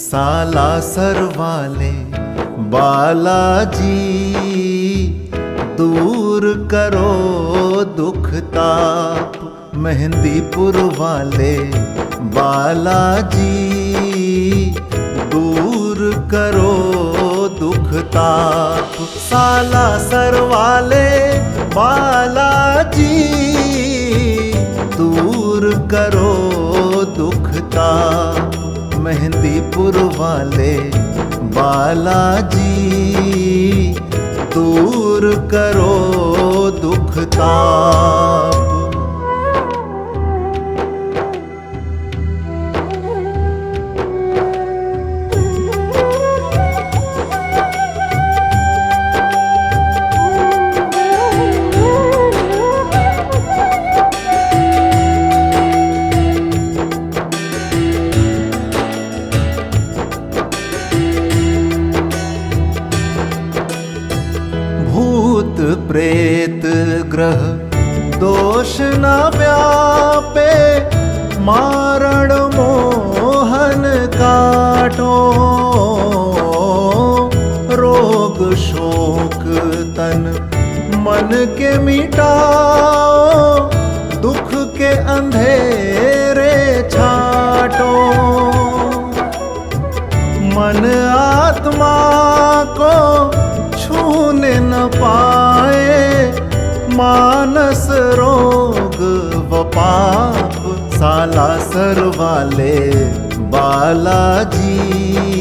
सालासर वाले बालाजी, दूर करो दुख ताप। मेहंदीपुर वाले बालाजी, दूर करो दुख ताप। सालासर वाले बालाजी, दूर करो दुख ताप। मेहंदीपुर वाले बालाजी, दूर करो दुख ताप। भूत प्रेत ग्रह दोष न व्यापे, मारण मोहन काटो। रोग शोक तन मन के मिटाओ, दुख के अंधेरे छाटो। मन आत्मा को छूने न पाए, मानस रोग व पाप। सालासर वाले बालाजी,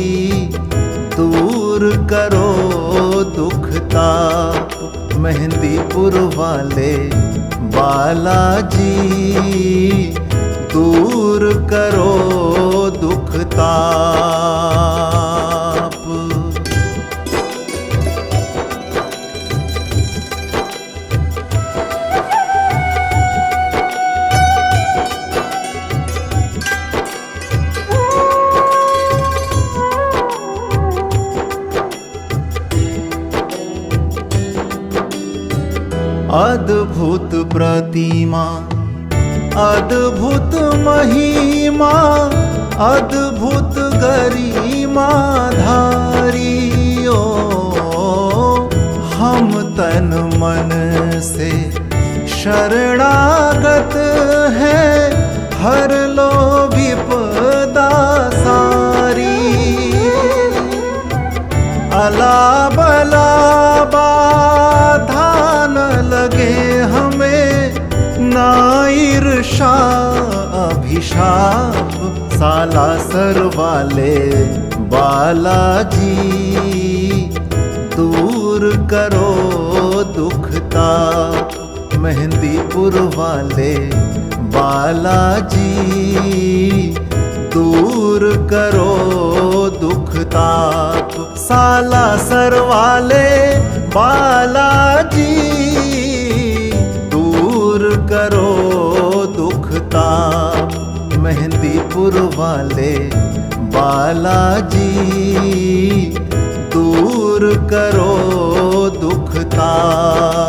दूर करो दुख ताप। मेहंदीपुर वाले बालाजी, दूर करो दुख ताप। अद्भुत प्रतिमा, अद्भुत महिमा, अद्भुत गरिमा धारियो। हम तन मन से शरणागत हैं, हर लो विपदा सारी। अला बला बाधा न लगे हमें, ना ईर्षा अभिशाप। सालासर वाले बालाजी, दूर करो दुख ताप। मेहंदीपुर वाले बालाजी, दूर करो दुख ताप। सालासर वाले बालाजी, दूर करो दुख ताप। मेहंदीपुर वाले बालाजी, दूर करो दुख ताप।